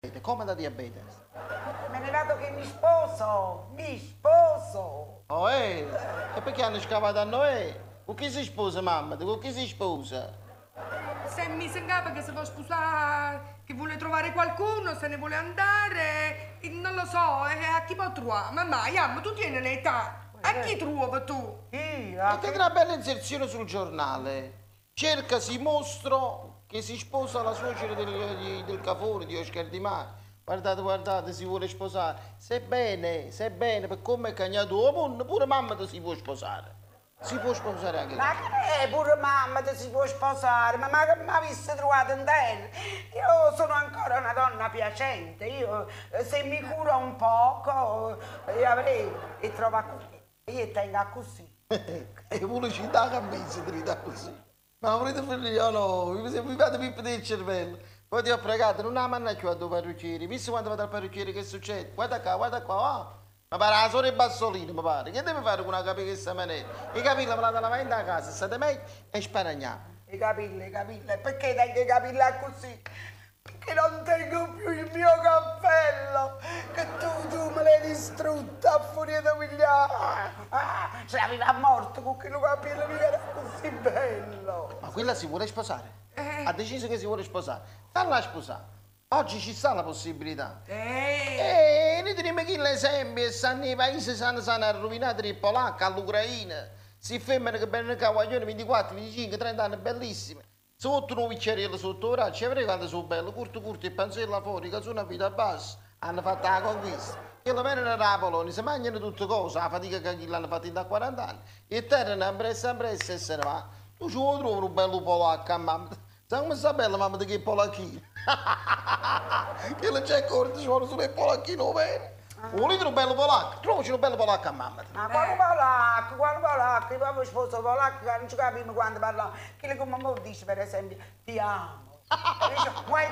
Come da diabete? Me ne vado che mi sposo, mi sposo. Oh, e perché hanno scavato a noi? Con chi si sposa, mamma? Con chi si sposa? Se mi sembrava che si vuole sposare, che vuole trovare qualcuno, se ne vuole andare, non lo so, a chi può trovare? Mamma, Iam, tu tieni l'età. A chi trovi tu? Io, E vedrà una bella inserzione sul giornale. Cercasi mostro che si sposa la suocera del Cafone, di Oscar Di Maio. Guardate, guardate, si vuole sposare. Sebbene, per come è cagnato uomo, pure mamma ti si può sposare. Si può sposare anche ma che è pure mamma ti si può sposare? Ma che mi avesse trovato in terra? Io sono ancora una donna piacente. Io se mi curo un poco, io avrei e trovo così. Io tengo così. E vuole ci dà camisa, trita così. Ma volete figlio no, mi fate pippere il cervello. Poi ti ho pregato, non la manna più a due parrucchieri. Visto quando vado al parrucchiere che succede? Guarda qua, va. Ma pare la sorella Bassolino, mi pare. Che deve fare con una capella che sta maniera? I capelli me la dà lavare in casa, state meglio e sparagnate. I capelli, perché tengo i capelli così? Perché non tengo più il mio cappello, che tu me l'hai distrutto a furia di pigliare. Se aveva morto con quello capello mica era così bello. Ma quella si vuole sposare? Ha deciso che si vuole sposare. Falla sposare. Oggi ci sta la possibilità. Noi teniamo qui l'esempio, e stanno nei paesi, sanno arrovinati i polacchi, all'Ucraina. Si fermano che bene cavaglioni 24, 25, 30 anni, bellissime. Sotto un bicchieriello sotto ora, ci avrei quando sono bello, curto, il panzello fuori, che sono a vita bassa, hanno fatto la conquista. Che lo vengono da Polonia, si mangiano tutte cose, la fatica che l'hanno fatta da 40 anni, e tornano ambressa e se ne va. Tu ci vuoi trovare un bello polacco a mamma? Sai come sta bella mamma di che polacchino? Che non c'è corto, ci vuole solo il polacchino bene. Volete un bello polacco? Trovaci un bello polacco a mamma. Ma quale polacco? Io proprio sposo polacco che non ci capiamo quando parla. Che come mi dice per esempio, ti amo. E dice, guai.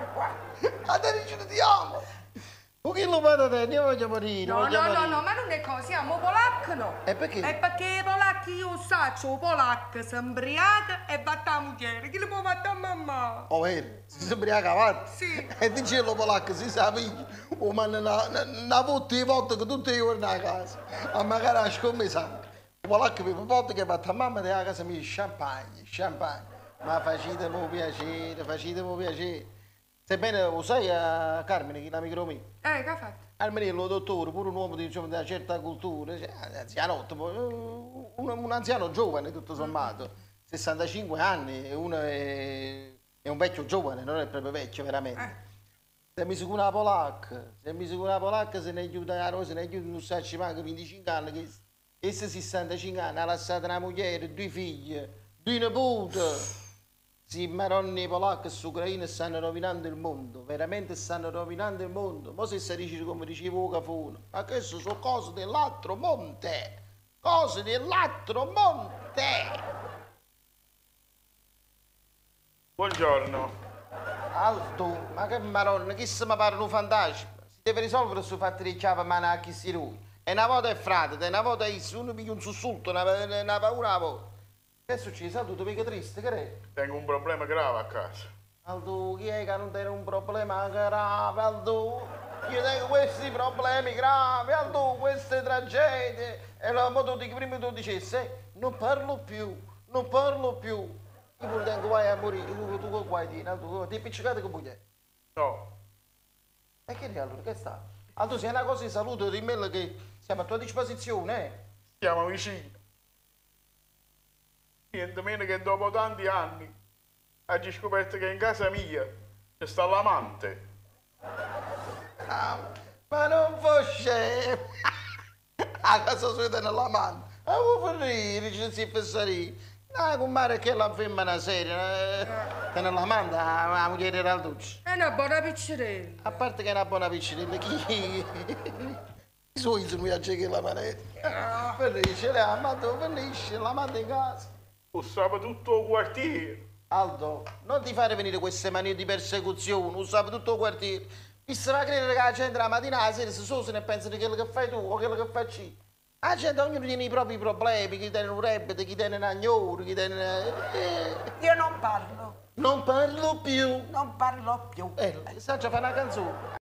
A te dice ti amo. Un chilo di te, io voglio morire. No, ma non è così, siamo polacchi no. E perché? È perché i polacchi io saccio, i polacchi si ubriaca e batte la moglie. Chi li può battere a mamma? Oh, vero? Si ubriaca avanti? Sì. E dice lo polacco, si sa figlia. Oh, ma una volta di volta che tutti i giorni a casa. A magari a scommessa anche. Il polacco per una volta che batte a mamma della casa mi dice champagne. Ma facetemi piacere. Sebbene lo sai a Carmine, che è l'amico mio. Che ha fatto? Almeno lo dottore, pure un uomo diciamo, di una certa cultura, cioè, anzianotto, un anziano giovane tutto sommato, 65 anni, e uno è un vecchio giovane, non è proprio vecchio veramente. Se mi sicura la polacca, se ne aiuta la rosa, se ne aiuta non sa ci manca 25 anni, che essa 65 anni ha lasciato una moglie, due figlie, due nipoti. Sì, maronni polacchi su Ucraina stanno rovinando il mondo, veramente stanno rovinando il mondo. Ma se si dice come dicevo Cafone, ma queste sono cose dell'altro monte, cose dell'altro monte. Buongiorno. Alto, ma che maronna, chi se mi pare un fantasma? Si deve risolvere su fatto di chiave a mano a chi si lui. E una volta è frate, una volta è uno piglia un sussulto, una paura una volta. Che è successo? Aldo, tu mica triste, che è? Tengo un problema grave a casa. Aldo, chi è che non tiene un problema grave, Aldo? Io tengo questi problemi gravi, Aldo, queste tragedie. E la moto di prima tu dicessi, non parlo più. Io pure tengo vai a morire, tu che guai di, Aldo, ti è appiccicato che buia? No, E che è allora, che sta? Aldo, se è una cosa di salute, dimmelo che siamo a tua disposizione, stiamo vicini. Niente meno che dopo tanti anni oggi scoperto che in casa mia c'è sta l'amante. Ah, ma non fosse a casa sua nella mano. Ma vuoi finire, ci si pensare. No, comare che la femmina seria, nella mano la moglie era al duce. È una buona piccerella. A parte che è una buona piscina, chi... I suoi sono viaggi che la manetta. Finisce, la manda in casa. Usava tutto il quartiere. Aldo, non ti fare venire queste manie di persecuzione, usava tutto il quartiere. Mi stava a credere che la gente la mattina alla sera si sosa e pensa di quello che fai tu o quello che faccio io. La gente, ognuno tiene i propri problemi, chi tiene un rebbito, chi tiene un agnoro, chi tiene... Io non parlo, Non parlo più. non parlo più. Sa già fare una canzone.